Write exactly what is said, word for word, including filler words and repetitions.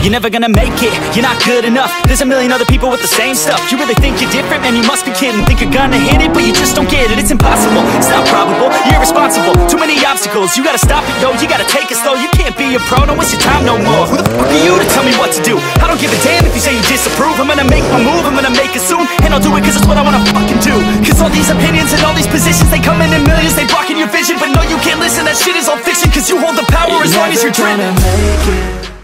you're never gonna make it, you're not good enough. There's a million other people with the same stuff. You really think you're different? Man, you must be kidding. Think you're gonna hit it, but you just don't get it. It's impossible, it's not probable, you're irresponsible. Too many obstacles, you gotta stop it, yo. You gotta take it slow, you can't be a pro. Don't waste your time no more. Who the fuck are you to tell me what to do? I don't give a damn if you say you disapprove. I'm gonna make my move, I'm gonna make it soon. And I'll do it cause it's what I wanna fucking do. Cause all these opinions and all these positions, they come in in millions, they blocking your vision. But no, you can't listen, that shit is all fiction. Cause you hold the power as long as you're driven. You're never gonna make it.